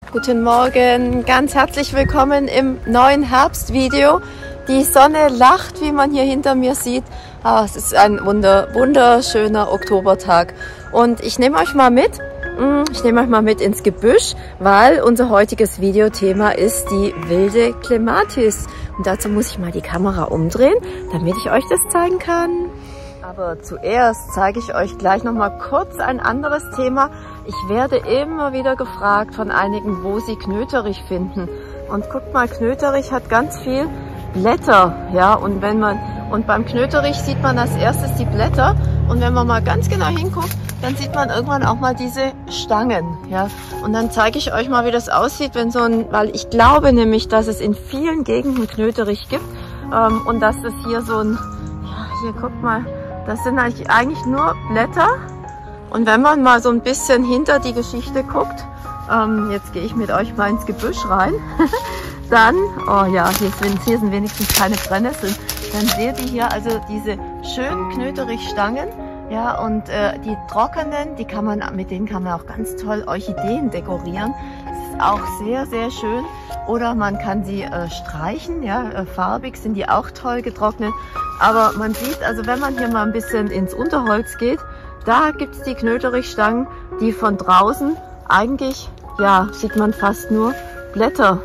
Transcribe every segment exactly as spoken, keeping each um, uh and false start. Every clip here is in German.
Guten Morgen, ganz herzlich willkommen im neuen Herbstvideo. Die Sonne lacht, wie man hier hinter mir sieht. Ah, es ist ein wunder, wunderschöner Oktobertag. Und ich nehme euch mal mit, ich nehme euch mal mit ins Gebüsch, weil unser heutiges Videothema ist die wilde Clematis. Und dazu muss ich mal die Kamera umdrehen, damit ich euch das zeigen kann. Aber zuerst zeige ich euch gleich noch mal kurz ein anderes Thema. Ich werde immer wieder gefragt von einigen, wo sie Knöterich finden. Und guckt mal, Knöterich hat ganz viel Blätter, ja. Und wenn man und beim Knöterich sieht man als erstes die Blätter. Und wenn man mal ganz genau hinguckt, dann sieht man irgendwann auch mal diese Stangen, ja. Und dann zeige ich euch mal, wie das aussieht, wenn so ein, weil ich glaube nämlich, dass es in vielen Gegenden Knöterich gibt ähm, und dass das hier so ein, ja, hier guckt mal. Das sind eigentlich nur Blätter. Und wenn man mal so ein bisschen hinter die Geschichte guckt, ähm, jetzt gehe ich mit euch mal ins Gebüsch rein, dann, oh ja, hier sind, hier sind wenigstens keine Brennnesseln, dann seht ihr hier also diese schönen Knöterichstangen, ja, und äh, die trockenen, die kann man, mit denen kann man auch ganz toll Orchideen dekorieren. Das ist auch sehr, sehr schön. Oder man kann sie äh, streichen, ja, äh, farbig sind die auch toll getrocknet. Aber man sieht, also wenn man hier mal ein bisschen ins Unterholz geht, da gibt es die Knöterichstangen, die von draußen eigentlich, ja, sieht man fast nur Blätter.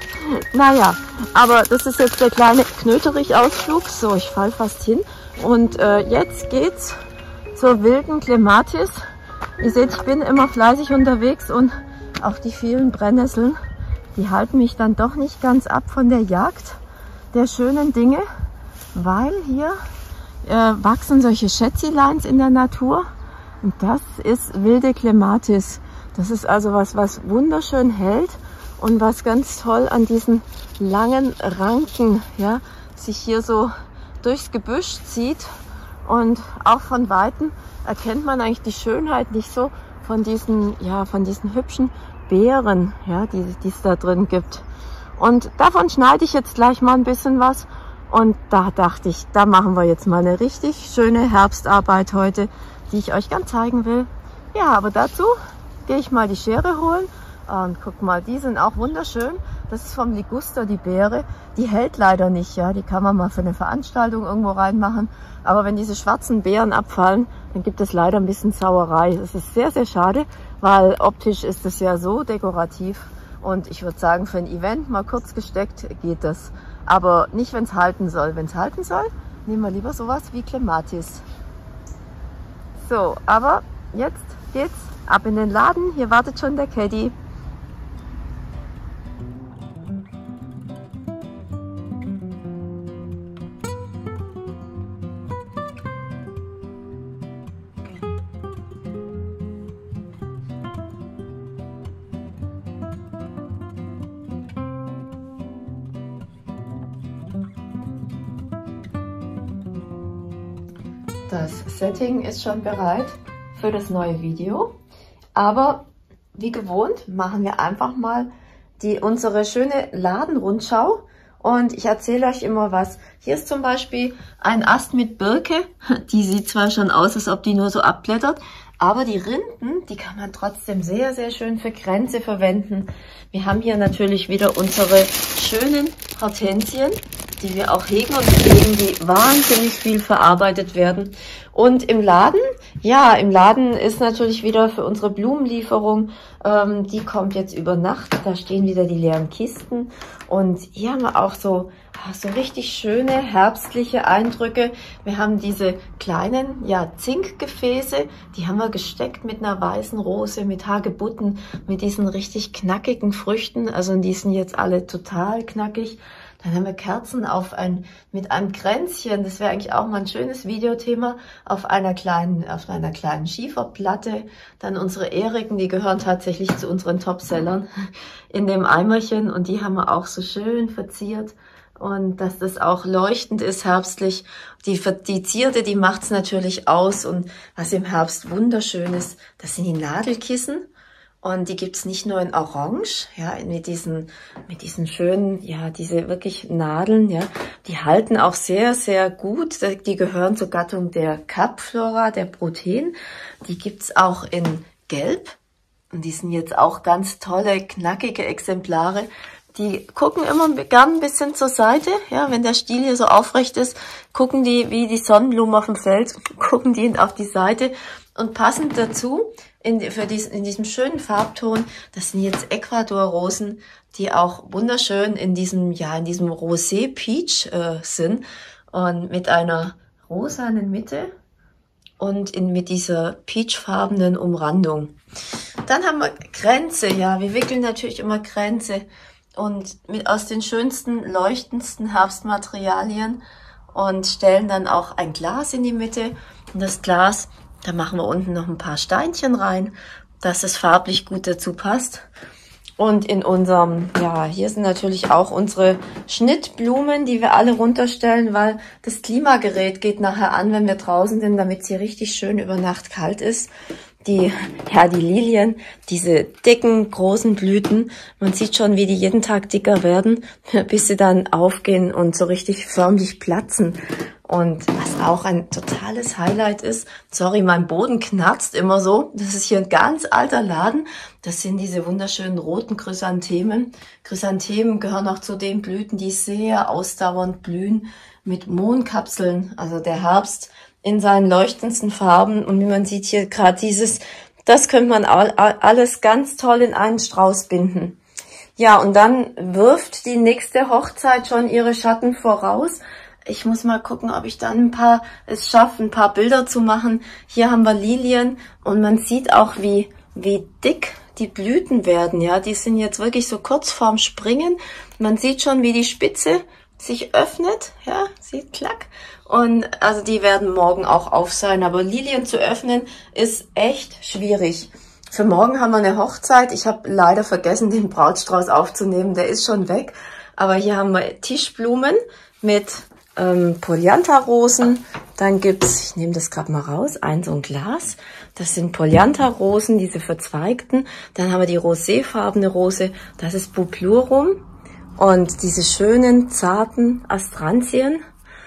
Naja, aber das ist jetzt der kleine Knöterich-Ausflug. So, ich fall fast hin. Und äh, jetzt geht's zur wilden Clematis. Ihr seht, ich bin immer fleißig unterwegs und auch die vielen Brennnesseln, die halten mich dann doch nicht ganz ab von der Jagd der schönen Dinge, weil hier äh, wachsen solche Schätzileins in der Natur und das ist wilde Clematis. Das ist also was, was wunderschön hält und was ganz toll an diesen langen Ranken, ja, sich hier so durchs Gebüsch zieht. Und auch von Weitem erkennt man eigentlich die Schönheit nicht so von diesen, ja, von diesen hübschen Beeren, ja, die, die es da drin gibt. Und davon schneide ich jetzt gleich mal ein bisschen was. Und da dachte ich, da machen wir jetzt mal eine richtig schöne Herbstarbeit heute, die ich euch ganz zeigen will. Ja, aber dazu gehe ich mal die Schere holen. Und guck mal, die sind auch wunderschön. Das ist vom Liguster, die Beere. Die hält leider nicht, ja. Die kann man mal für eine Veranstaltung irgendwo reinmachen. Aber wenn diese schwarzen Beeren abfallen, dann gibt es leider ein bisschen Sauerei. Das ist sehr, sehr schade, weil optisch ist es ja so dekorativ. Und ich würde sagen, für ein Event mal kurz gesteckt geht das. Aber nicht, wenn es halten soll. Wenn es halten soll, nehmen wir lieber sowas wie Clematis. So, aber jetzt geht's ab in den Laden. Hier wartet schon der Caddy. Das Setting ist schon bereit für das neue Video, aber wie gewohnt machen wir einfach mal die, unsere schöne Ladenrundschau und ich erzähle euch immer was. Hier ist zum Beispiel ein Ast mit Birke, die sieht zwar schon aus, als ob die nur so abblättert, aber die Rinden, die kann man trotzdem sehr, sehr schön für Kränze verwenden. Wir haben hier natürlich wieder unsere schönen Hortensien, die wir auch hegen und pflegen, die wahnsinnig viel verarbeitet werden. Und im Laden, ja, im Laden ist natürlich wieder für unsere Blumenlieferung, ähm, die kommt jetzt über Nacht, da stehen wieder die leeren Kisten. Und hier haben wir auch so, so richtig schöne herbstliche Eindrücke. Wir haben diese kleinen, ja, Zinkgefäße, die haben wir gesteckt mit einer weißen Rose, mit Hagebutten, mit diesen richtig knackigen Früchten. Also die sind jetzt alle total knackig. Dann haben wir Kerzen auf ein, mit einem Kränzchen, das wäre eigentlich auch mal ein schönes Videothema, auf einer kleinen, auf einer kleinen Schieferplatte. Dann unsere Eriken, die gehören tatsächlich zu unseren Topsellern in dem Eimerchen und die haben wir auch so schön verziert. Und dass das auch leuchtend ist herbstlich. Die, die Zierde, die macht's natürlich aus. Und was im Herbst wunderschön ist, das sind die Nadelkissen. Und die gibt's nicht nur in Orange, ja, mit diesen, mit diesen schönen, ja, diese wirklich Nadeln, ja, die halten auch sehr, sehr gut. Die gehören zur Gattung der Carpflora, der Protein. Die gibt's auch in Gelb, Und die sind jetzt auch ganz tolle, knackige Exemplare. Die gucken immer gern ein bisschen zur Seite. Ja, wenn der Stiel hier so aufrecht ist, gucken die wie die Sonnenblumen auf dem Feld, gucken die auf die Seite. Und passend dazu, in, für diesen, in diesem schönen Farbton, das sind jetzt Ecuador-Rosen, die auch wunderschön in diesem, ja, in diesem Rosé Peach äh, sind. Und mit einer rosanen Mitte und in, mit dieser peachfarbenen Umrandung. Dann haben wir Kränze, ja, wir wickeln natürlich immer Kränze und mit aus den schönsten, leuchtendsten Herbstmaterialien und stellen dann auch ein Glas in die Mitte. Und das Glas, da machen wir unten noch ein paar Steinchen rein, dass es farblich gut dazu passt. Und in unserem, ja, hier sind natürlich auch unsere Schnittblumen, die wir alle runterstellen, weil das Klimagerät geht nachher an, wenn wir draußen sind, damit es hier richtig schön über Nacht kalt ist. Die, ja, die Lilien, diese dicken, großen Blüten, man sieht schon, wie die jeden Tag dicker werden, bis sie dann aufgehen und so richtig förmlich platzen. Und was auch ein totales Highlight ist, sorry, mein Boden knarzt immer so, das ist hier ein ganz alter Laden, das sind diese wunderschönen roten Chrysanthemen. Chrysanthemen gehören auch zu den Blüten, die sehr ausdauernd blühen, mit Mohnkapseln, also der Herbst in seinen leuchtendsten Farben. Und wie man sieht hier gerade dieses, das könnte man alles ganz toll in einen Strauß binden. Ja, und dann wirft die nächste Hochzeit schon ihre Schatten voraus. Ich muss mal gucken, ob ich dann ein paar, es schaffe, ein paar Bilder zu machen. Hier haben wir Lilien und man sieht auch, wie, wie dick die Blüten werden. Ja, die sind jetzt wirklich so kurz vorm Springen. Man sieht schon, wie die Spitze sich öffnet. Ja, sieht klack. Und also die werden morgen auch auf sein. Aber Lilien zu öffnen ist echt schwierig. Für morgen haben wir eine Hochzeit. Ich habe leider vergessen, den Brautstrauß aufzunehmen. Der ist schon weg. Aber hier haben wir Tischblumen mit ähm, Polyantha-Rosen. Dann gibt's, ich nehme das gerade mal raus, ein so ein Glas. Das sind Polyantha-Rosen, diese verzweigten. Dann haben wir die roséfarbene Rose. Das ist Buplurum. Und diese schönen, zarten Astranthien.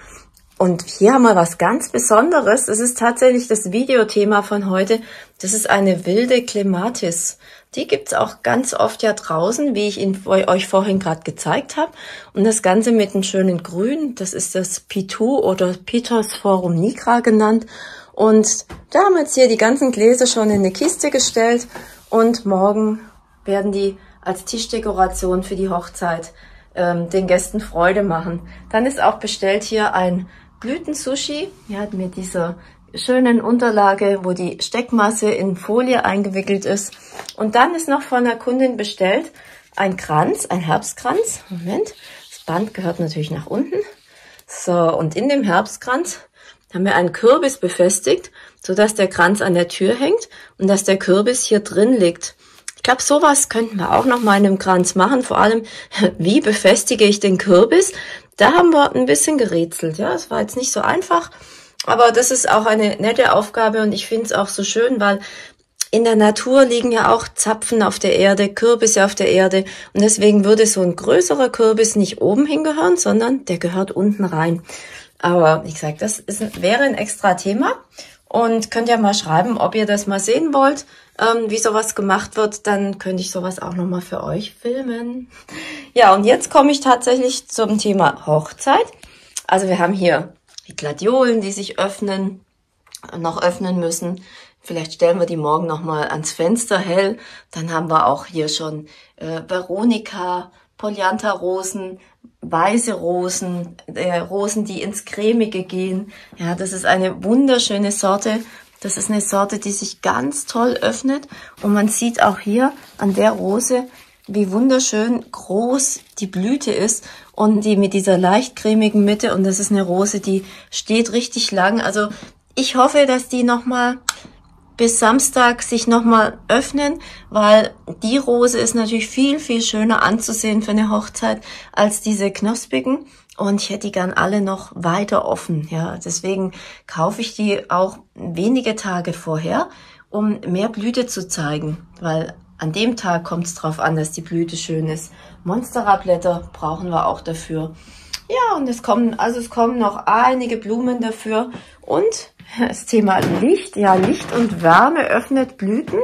Und hier haben wir was ganz Besonderes. Das ist tatsächlich das Videothema von heute. Das ist eine wilde Clematis. Die gibt's auch ganz oft ja draußen, wie ich ihn euch vorhin gerade gezeigt habe. Und das Ganze mit einem schönen Grün. Das ist das Pitou oder Pittosporum nigra genannt. Und da haben wir jetzt hier die ganzen Gläser schon in eine Kiste gestellt. Und morgen werden die als Tischdekoration für die Hochzeit ähm, den Gästen Freude machen. Dann ist auch bestellt hier ein Blütensushi, ja, mit dieser schönen Unterlage, wo die Steckmasse in Folie eingewickelt ist. Und dann ist noch von der Kundin bestellt ein Kranz, ein Herbstkranz. Moment, das Band gehört natürlich nach unten. So, und in dem Herbstkranz haben wir einen Kürbis befestigt, sodass der Kranz an der Tür hängt und dass der Kürbis hier drin liegt. Ich glaube, sowas könnten wir auch noch mal in einem Kranz machen. Vor allem, wie befestige ich den Kürbis? Da haben wir ein bisschen gerätselt. Ja, es war jetzt nicht so einfach, aber das ist auch eine nette Aufgabe und ich finde es auch so schön, weil in der Natur liegen ja auch Zapfen auf der Erde, Kürbisse auf der Erde und deswegen würde so ein größerer Kürbis nicht oben hingehören, sondern der gehört unten rein. Aber wie gesagt, das ist, wäre ein extra Thema und könnt ja mal schreiben, ob ihr das mal sehen wollt, ähm, wie sowas gemacht wird, dann könnte ich sowas auch nochmal für euch filmen. Ja, und jetzt komme ich tatsächlich zum Thema Hochzeit. Also wir haben hier die Gladiolen, die sich öffnen, noch öffnen müssen. Vielleicht stellen wir die morgen nochmal ans Fenster hell. Dann haben wir auch hier schon äh, Veronika, Polyantha-Rosen, weiße Rosen, äh, Rosen, die ins Cremige gehen. Ja, das ist eine wunderschöne Sorte. Das ist eine Sorte, die sich ganz toll öffnet. Und man sieht auch hier an der Rose, wie wunderschön groß die Blüte ist und die mit dieser leicht cremigen Mitte. Und das ist eine Rose, die steht richtig lang. Also ich hoffe, dass die nochmal bis Samstag sich nochmal öffnen, weil die Rose ist natürlich viel, viel schöner anzusehen für eine Hochzeit als diese knospigen. Und ich hätte die gern alle noch weiter offen. Ja, deswegen kaufe ich die auch wenige Tage vorher, um mehr Blüte zu zeigen, weil an dem Tag kommt es drauf an, dass die Blüte schön ist. Monstera-Blätter brauchen wir auch dafür. Ja, und es kommen, also es kommen noch einige Blumen dafür. Und das Thema Licht, ja, Licht und Wärme öffnet Blüten.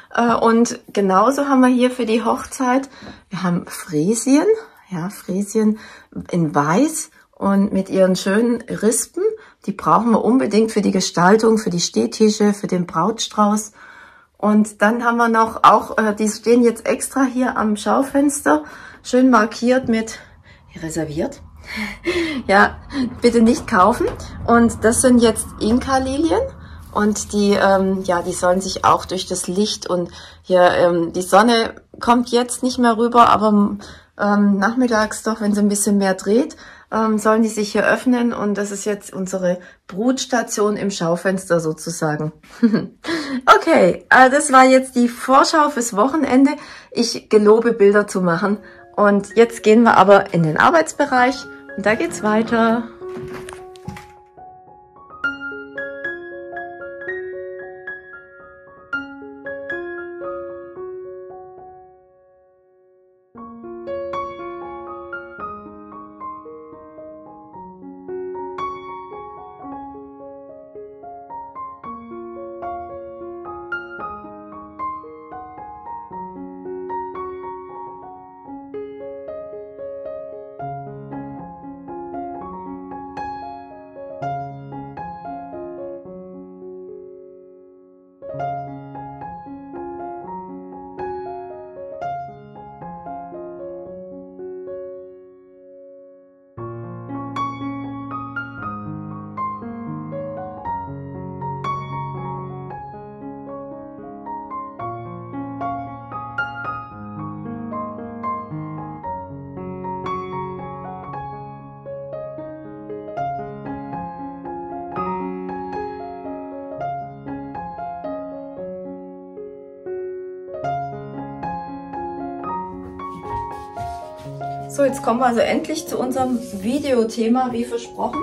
Und genauso haben wir hier für die Hochzeit, wir haben Fräsien, ja, Fräsien in Weiß und mit ihren schönen Rispen. Die brauchen wir unbedingt für die Gestaltung, für die Stehtische, für den Brautstrauß. Und dann haben wir noch auch, die stehen jetzt extra hier am Schaufenster, schön markiert mit reserviert. Ja, bitte nicht kaufen. Und das sind jetzt Inka-Lilien. Und die, ähm, ja, die sollen sich auch durch das Licht und hier, ähm, die Sonne kommt jetzt nicht mehr rüber, aber ähm, nachmittags doch, wenn sie ein bisschen mehr dreht, ähm, sollen die sich hier öffnen. Und das ist jetzt unsere Brutstation im Schaufenster sozusagen. Okay, äh, das war jetzt die Vorschau fürs Wochenende. Ich gelobe, Bilder zu machen. Und jetzt gehen wir aber in den Arbeitsbereich und da geht's weiter. So, jetzt kommen wir also endlich zu unserem Videothema, wie versprochen.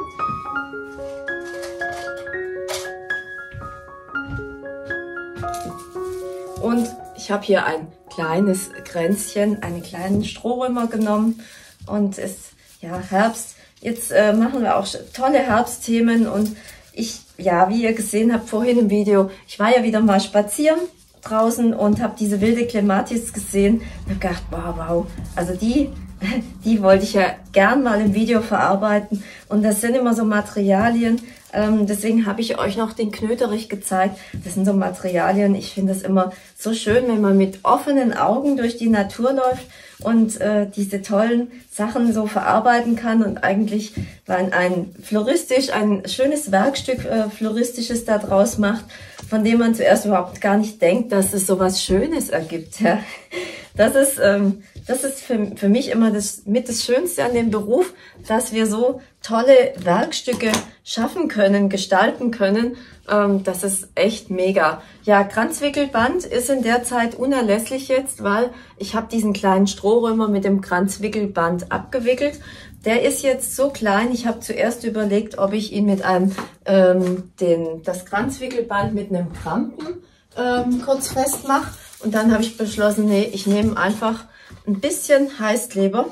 Und ich habe hier ein kleines Kränzchen, einen kleinen Strohrömer genommen und es ist ja Herbst. Jetzt äh, machen wir auch tolle Herbstthemen und ich, ja, wie ihr gesehen habt vorhin im Video, ich war ja wieder mal spazieren draußen und habe diese wilde Clematis gesehen und habe gedacht, wow, wow, also die Die wollte ich ja gern mal im Video verarbeiten und das sind immer so Materialien, ähm, deswegen habe ich euch noch den Knöterich gezeigt. Das sind so Materialien, ich finde es immer so schön, wenn man mit offenen Augen durch die Natur läuft und äh, diese tollen Sachen so verarbeiten kann und eigentlich ein, ein floristisch, ein schönes Werkstück äh, floristisches da draus macht, von dem man zuerst überhaupt gar nicht denkt, dass es so was Schönes ergibt. Ja. Das ist, ähm, das ist für, für mich immer das, mit das Schönste an dem Beruf, dass wir so tolle Werkstücke schaffen können, gestalten können. Ähm, das ist echt mega. Ja, Kranzwickelband ist in der Zeit unerlässlich jetzt, weil ich habe diesen kleinen Strohrömer mit dem Kranzwickelband abgewickelt. Der ist jetzt so klein, ich habe zuerst überlegt, ob ich ihn mit einem, ähm, den, das Kranzwickelband mit einem Krampen ähm, kurz festmache. Und dann habe ich beschlossen, nee, ich nehme einfach ein bisschen Heißkleber.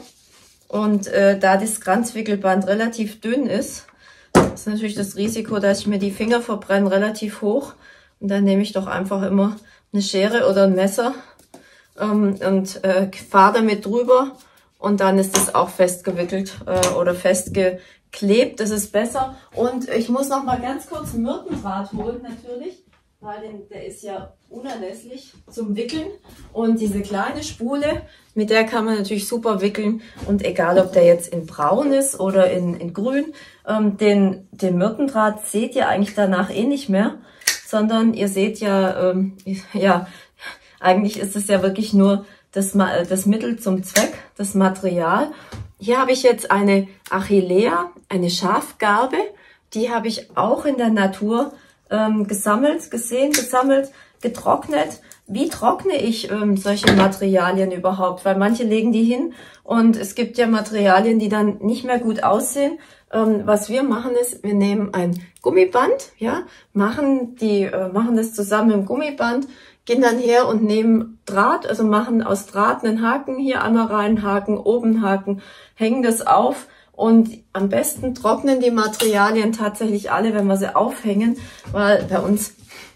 Und äh, da das Kranzwickelband relativ dünn ist, ist natürlich das Risiko, dass ich mir die Finger verbrenne, relativ hoch. Und dann nehme ich doch einfach immer eine Schere oder ein Messer ähm, und äh, fahre damit drüber. Und dann ist es auch festgewickelt äh, oder festgeklebt. Das ist besser. Und ich muss noch mal ganz kurz einen Myrtendraht holen natürlich, weil den, der ist ja unerlässlich zum Wickeln. Und diese kleine Spule, mit der kann man natürlich super wickeln. Und egal, ob der jetzt in braun ist oder in, in grün, ähm, den, den Myrtendraht seht ihr eigentlich danach eh nicht mehr, sondern ihr seht ja, ähm, ja, eigentlich ist es ja wirklich nur das, das Mittel zum Zweck, das Material. Hier habe ich jetzt eine Achillea, eine Schafgarbe. Die habe ich auch in der Natur ähm, gesammelt, gesehen, gesammelt, getrocknet. Wie trockne ich ähm, solche Materialien überhaupt? Weil manche legen die hin und es gibt ja Materialien, die dann nicht mehr gut aussehen. Ähm, was wir machen ist, wir nehmen ein Gummiband, ja, machen die, äh, machen das zusammen im Gummiband, gehen dann her und nehmen Draht, also machen aus Draht einen Haken, hier einmal rein Haken, oben Haken, hängen das auf und am besten trocknen die Materialien tatsächlich alle, wenn wir sie aufhängen, weil bei uns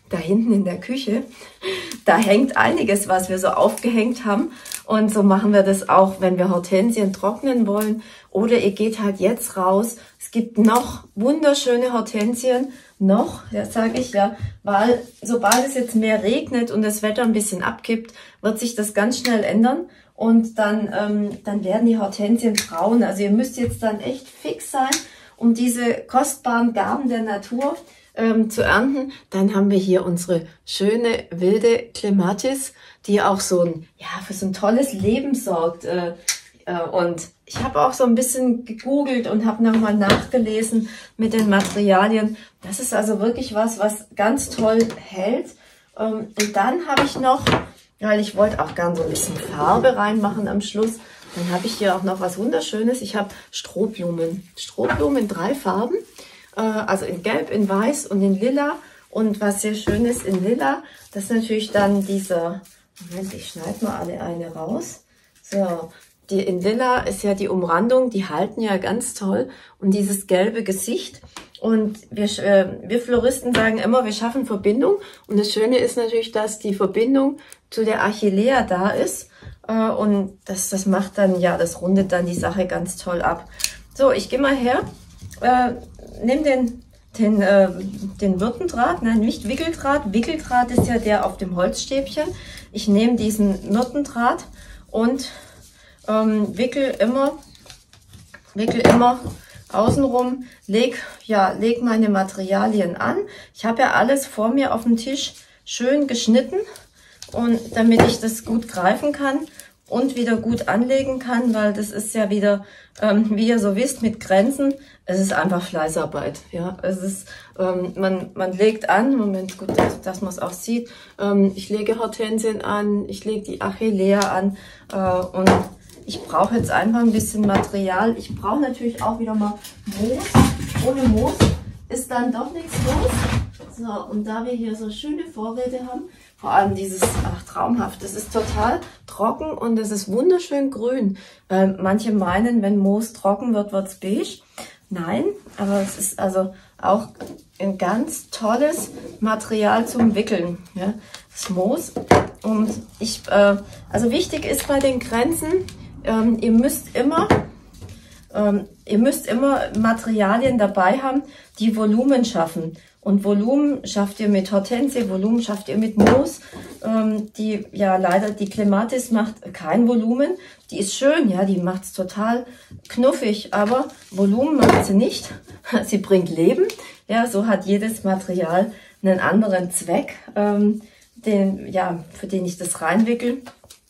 da hinten in der Küche, da hängt einiges, was wir so aufgehängt haben. Und so machen wir das auch, wenn wir Hortensien trocknen wollen. Oder ihr geht halt jetzt raus. Es gibt noch wunderschöne Hortensien. Noch, das sage ich ja, weil sobald es jetzt mehr regnet und das Wetter ein bisschen abkippt, wird sich das ganz schnell ändern. Und dann, ähm, dann werden die Hortensien braun. Also ihr müsst jetzt dann echt fix sein, um diese kostbaren Gaben der Natur ähm, zu ernten. Dann haben wir hier unsere schöne wilde Clematis, die auch so ein, ja, für so ein tolles Leben sorgt. Äh, äh, und ich habe auch so ein bisschen gegoogelt und habe nochmal nachgelesen mit den Materialien. Das ist also wirklich was, was ganz toll hält. Ähm, und dann habe ich noch, weil ich wollte auch gern so ein bisschen Farbe reinmachen am Schluss, dann habe ich hier auch noch was Wunderschönes. Ich habe Strohblumen. Strohblumen in drei Farben. Also in Gelb, in Weiß und in Lila. Und was sehr schön ist in Lila, das ist natürlich dann dieser, Moment, ich schneide mal alle eine raus. So, die in Lila ist ja die Umrandung, die halten ja ganz toll. Und dieses gelbe Gesicht. Und wir, äh, wir Floristen sagen immer, wir schaffen Verbindung. Und das Schöne ist natürlich, dass die Verbindung zu der Achillea da ist. Äh, und das, das macht dann, ja, das rundet dann die Sache ganz toll ab. So, ich gehe mal her. Äh, nimm den, den, äh, den Myrtendraht, nein, nicht Wickeldraht. Wickeldraht ist ja der auf dem Holzstäbchen. Ich nehme diesen Myrtendraht und ähm, wickel immer, wickel immer außenrum, leg, ja, leg meine Materialien an. Ich habe ja alles vor mir auf dem Tisch schön geschnitten, und damit ich das gut greifen kann und wieder gut anlegen kann, weil das ist ja wieder, ähm, wie ihr so wisst, mit Grenzen, es ist einfach Fleißarbeit. Ja, es ist, ähm, man, man legt an, Moment, gut, dass, dass man es auch sieht, ähm, ich lege Hortensien an, ich lege die Achillea an, äh, und ich brauche jetzt einfach ein bisschen Material. Ich brauche natürlich auch wieder mal Moos. Ohne Moos ist dann doch nichts los. So, und da wir hier so schöne Vorräte haben, vor allem dieses, ach, traumhaft, das ist total trocken und es ist wunderschön grün. Weil manche meinen, wenn Moos trocken wird, wird es beige. Nein, aber es ist also auch ein ganz tolles Material zum Wickeln. Ja, das Moos. Und ich, äh, also wichtig ist bei den Grenzen, ähm, ihr müsst immer, ähm, ihr müsst immer Materialien dabei haben, die Volumen schaffen. Und Volumen schafft ihr mit Hortensie, Volumen schafft ihr mit Moos. Ähm, die, ja, leider, die Clematis macht kein Volumen. Die ist schön, ja, die macht es total knuffig, aber Volumen macht sie nicht. Sie bringt Leben. Ja, so hat jedes Material einen anderen Zweck, ähm, den, ja, für den ich das reinwickel.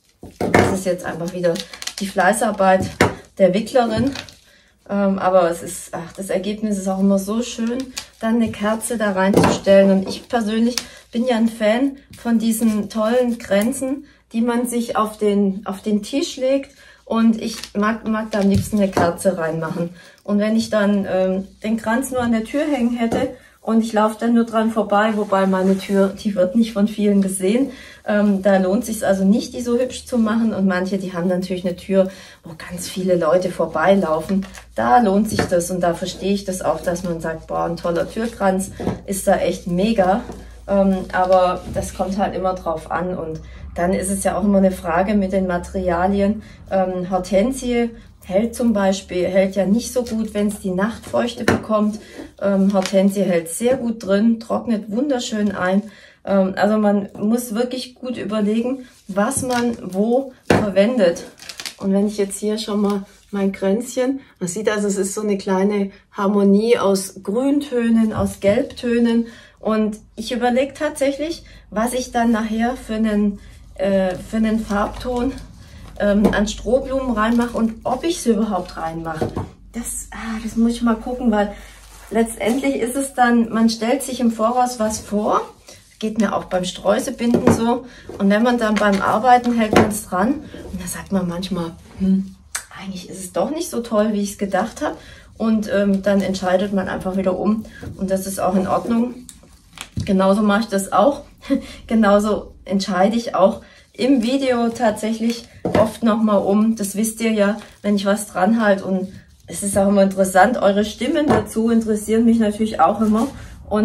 Das ist jetzt einfach wieder die Fleißarbeit der Wicklerin. Ähm, aber es ist, ach, das Ergebnis ist auch immer so schön, dann eine Kerze da reinzustellen. Und ich persönlich bin ja ein Fan von diesen tollen Kränzen, die man sich auf den, auf den Tisch legt. Und ich mag, mag da am liebsten eine Kerze reinmachen. Und wenn ich dann ähm, den Kranz nur an der Tür hängen hätte und ich laufe dann nur dran vorbei, wobei meine Tür, die wird nicht von vielen gesehen, ähm, da lohnt es sich also nicht, die so hübsch zu machen. Und manche, die haben natürlich eine Tür, wo ganz viele Leute vorbeilaufen. Da lohnt sich das und da verstehe ich das auch, dass man sagt, boah, ein toller Türkranz ist da echt mega. Ähm, aber das kommt halt immer drauf an. Und dann ist es ja auch immer eine Frage mit den Materialien. Ähm, Hortensie hält zum Beispiel, hält ja nicht so gut, wenn es die Nachtfeuchte bekommt. Ähm, Hortensie hält sehr gut drin, trocknet wunderschön ein. Ähm, also man muss wirklich gut überlegen, was man wo verwendet. Und wenn ich jetzt hier schon mal mein Kränzchen, man sieht also, es ist so eine kleine Harmonie aus Grüntönen, aus Gelbtönen. Und ich überlege tatsächlich, was ich dann nachher für einen, äh, für einen Farbton ähm, an Strohblumen reinmache und ob ich sie überhaupt reinmache. Das, ah, das muss ich mal gucken, weil letztendlich ist es dann, man stellt sich im Voraus was vor. Geht mir auch beim Sträußebinden so. Und wenn man dann beim Arbeiten hält man es dran. Und da sagt man manchmal, hm, eigentlich ist es doch nicht so toll, wie ich es gedacht habe. Und ähm, dann entscheidet man einfach wieder um. Und das ist auch in Ordnung. Genauso mache ich das auch. Genauso entscheide ich auch im Video tatsächlich oft nochmal um. Das wisst ihr ja, wenn ich was dran halte. Und es ist auch immer interessant, eure Stimmen dazu interessieren mich natürlich auch immer. Und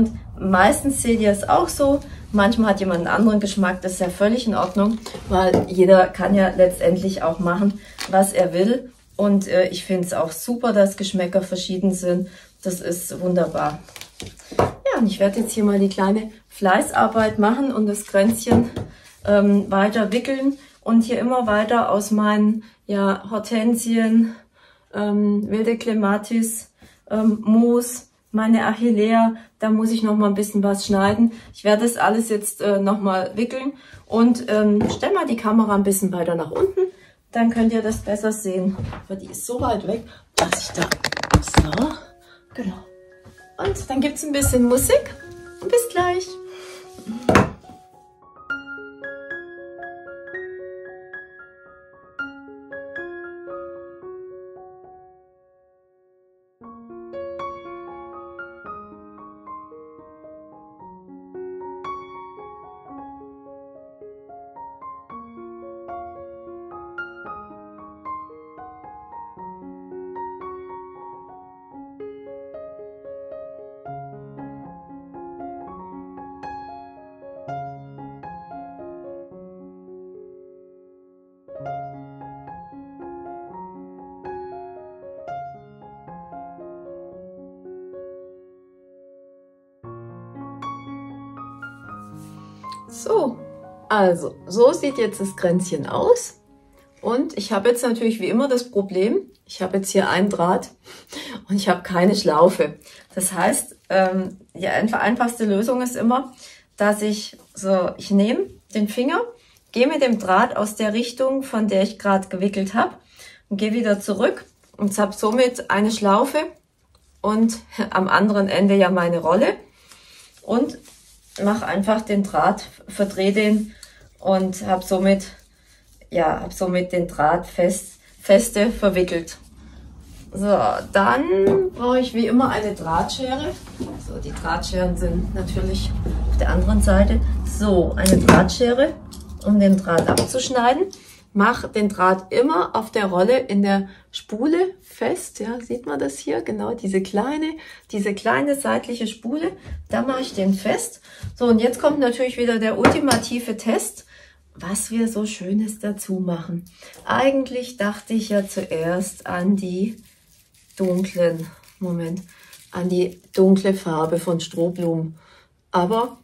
meistens seht ihr es auch so. Manchmal hat jemand einen anderen Geschmack, das ist ja völlig in Ordnung, weil jeder kann ja letztendlich auch machen, was er will. Und äh, ich finde es auch super, dass Geschmäcker verschieden sind. Das ist wunderbar. Ja, und ich werde jetzt hier mal die kleine Fleißarbeit machen und das Kränzchen ähm, weiter wickeln und hier immer weiter aus meinen ja, Hortensien, ähm, wilde Clematis, ähm, Moos, meine Achillea, da muss ich noch mal ein bisschen was schneiden. Ich werde das alles jetzt äh, noch mal wickeln und ähm, stelle mal die Kamera ein bisschen weiter nach unten, dann könnt ihr das besser sehen. Aber die ist so weit weg, dass ich da... So, genau. Und dann gibt es ein bisschen Musik und bis gleich. So, also so sieht jetzt das Kränzchen aus und ich habe jetzt natürlich wie immer das Problem, ich habe jetzt hier einen Draht und ich habe keine Schlaufe. Das heißt, ähm, die einfachste Lösung ist immer, dass ich so, ich nehme den Finger, gehe mit dem Draht aus der Richtung, von der ich gerade gewickelt habe und gehe wieder zurück und habe somit eine Schlaufe und am anderen Ende ja meine Rolle und mache einfach den Draht, verdrehe den und habe somit, ja, habe somit den Draht fest, feste verwickelt. So, dann brauche ich wie immer eine Drahtschere. So, die Drahtscheren sind natürlich auf der anderen Seite. So, eine Drahtschere, um den Draht abzuschneiden. Mach den Draht immer auf der Rolle in der Spule fest. Ja, sieht man das hier? Genau, diese kleine, diese kleine seitliche Spule. Da mache ich den fest. So, und jetzt kommt natürlich wieder der ultimative Test, was wir so Schönes dazu machen. Eigentlich dachte ich ja zuerst an die dunklen, Moment, an die dunkle Farbe von Strohblumen. Aber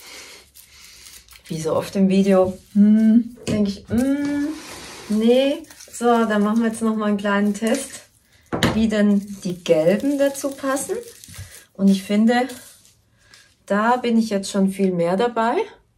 wie so oft im Video, hm, denke ich, hm, nee. So, dann machen wir jetzt noch mal einen kleinen Test, wie denn die gelben dazu passen. Und ich finde, da bin ich jetzt schon viel mehr dabei.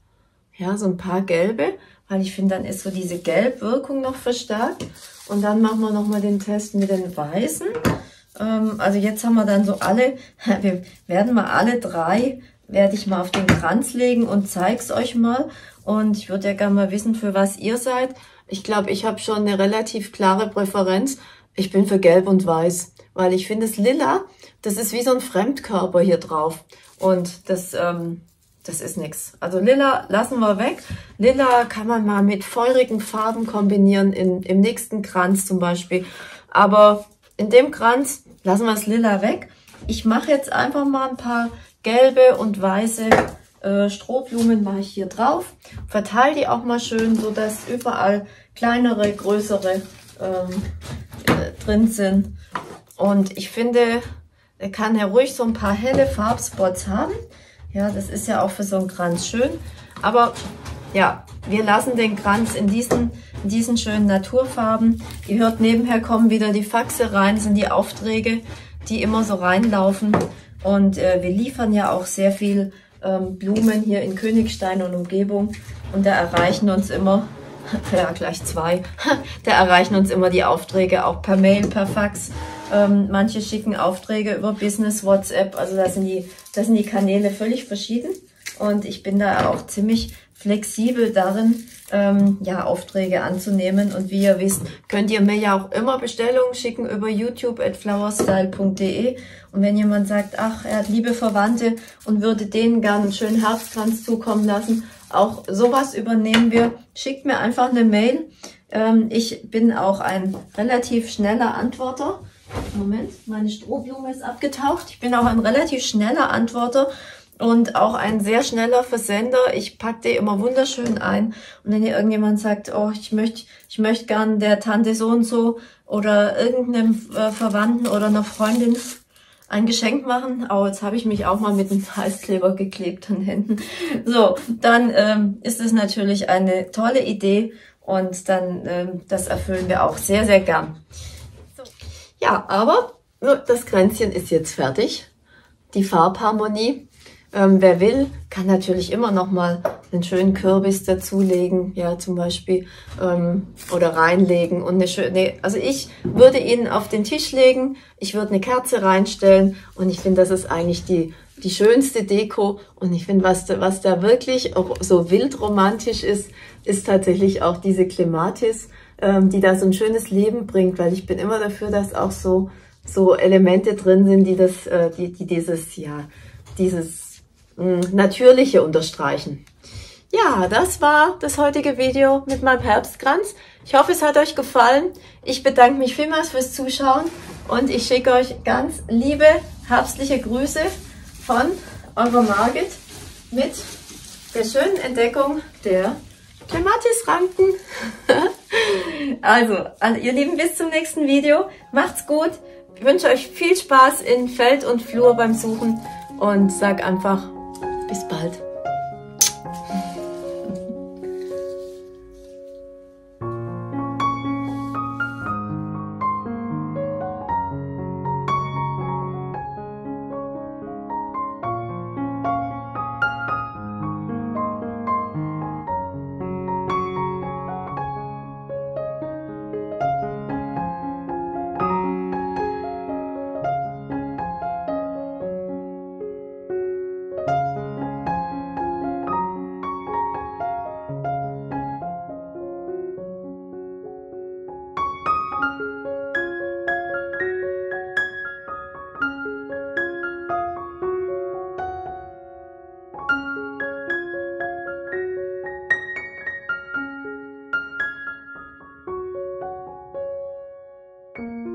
Ja, so ein paar gelbe, weil ich finde, dann ist so diese Gelbwirkung noch verstärkt. Und dann machen wir noch mal den Test mit den weißen. Ähm, also jetzt haben wir dann so alle, wir werden mal alle drei werde ich mal auf den Kranz legen und zeige es euch mal. Und ich würde ja gerne mal wissen, für was ihr seid. Ich glaube, ich habe schon eine relativ klare Präferenz. Ich bin für Gelb und Weiß, weil ich finde, das Lila, das ist wie so ein Fremdkörper hier drauf. Und das, ähm, das ist nichts. Also Lila lassen wir weg. Lila kann man mal mit feurigen Farben kombinieren, in, im nächsten Kranz zum Beispiel. Aber in dem Kranz lassen wir das Lila weg. Ich mache jetzt einfach mal ein paar gelbe und weiße äh, Strohblumen mache ich hier drauf. Verteile die auch mal schön, so dass überall kleinere, größere ähm, äh, drin sind. Und ich finde, er kann ja ruhig so ein paar helle Farbspots haben. Ja, das ist ja auch für so einen Kranz schön. Aber ja, wir lassen den Kranz in diesen, in diesen schönen Naturfarben. Ihr hört, nebenher kommen wieder die Faxe rein, sind die Aufträge, die immer so reinlaufen. Und äh, wir liefern ja auch sehr viel ähm, Blumen hier in Königstein und Umgebung. Und da erreichen uns immer, ja gleich zwei, da erreichen uns immer die Aufträge auch per Mail, per Fax. Ähm, manche schicken Aufträge über Business, WhatsApp. Also da sind die, da sind die Kanäle völlig verschieden. Und ich bin da auch ziemlich flexibel darin, ähm, ja, Aufträge anzunehmen. Und wie ihr wisst, könnt ihr mir ja auch immer Bestellungen schicken über youtube at flowerstyle punkt de. Und wenn jemand sagt, ach, er hat liebe Verwandte und würde denen gerne einen schönen Herbstkranz zukommen lassen, auch sowas übernehmen wir. Schickt mir einfach eine Mail. Ähm, ich bin auch ein relativ schneller Antworter. Moment, meine Strohblume ist abgetaucht. Ich bin auch ein relativ schneller Antworter. und auch ein sehr schneller Versender. Ich packe die immer wunderschön ein. Und wenn hier irgendjemand sagt, oh, ich möchte ich möchte gern der Tante so und so oder irgendeinem äh, Verwandten oder einer Freundin ein Geschenk machen. Oh, jetzt habe ich mich auch mal mit einem Heißkleber geklebt an den Händen. So, dann ähm, ist es natürlich eine tolle Idee und dann ähm, das erfüllen wir auch sehr, sehr gern. So. Ja, aber das Kränzchen ist jetzt fertig. Die Farbharmonie. Ähm, wer will, kann natürlich immer noch mal einen schönen Kürbis dazulegen, ja zum Beispiel, ähm, oder reinlegen und eine schöne. Also ich würde ihn auf den Tisch legen, ich würde eine Kerze reinstellen und ich finde, das ist eigentlich die die schönste Deko. Und ich finde, was da, was da wirklich auch so wild romantisch ist, ist tatsächlich auch diese Clematis, ähm, die da so ein schönes Leben bringt, weil ich bin immer dafür, dass auch so so Elemente drin sind, die das, äh, die die dieses ja dieses Natürliche unterstreichen. Ja, das war das heutige Video mit meinem Herbstkranz. Ich hoffe, es hat euch gefallen. Ich bedanke mich vielmals fürs Zuschauen und ich schicke euch ganz liebe herbstliche Grüße von eurer Margit mit der schönen Entdeckung der Clematis-Ranken. Also, ihr Lieben, bis zum nächsten Video. Macht's gut. Ich wünsche euch viel Spaß in Feld und Flur beim Suchen und sag einfach bis bald. Thank you.